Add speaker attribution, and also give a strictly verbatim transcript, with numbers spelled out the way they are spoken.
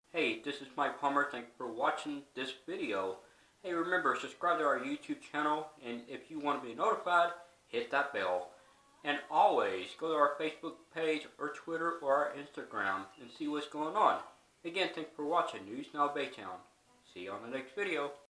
Speaker 1: Hey, this is Mike Palmer. Thank you for watching this video. Hey, remember, subscribe to our YouTube channel, and if you want to be notified, hit that bell. And always go to our Facebook page or Twitter or our Instagram and see what's going on. Again, thanks for watching News Now Baytown. See you on the next video.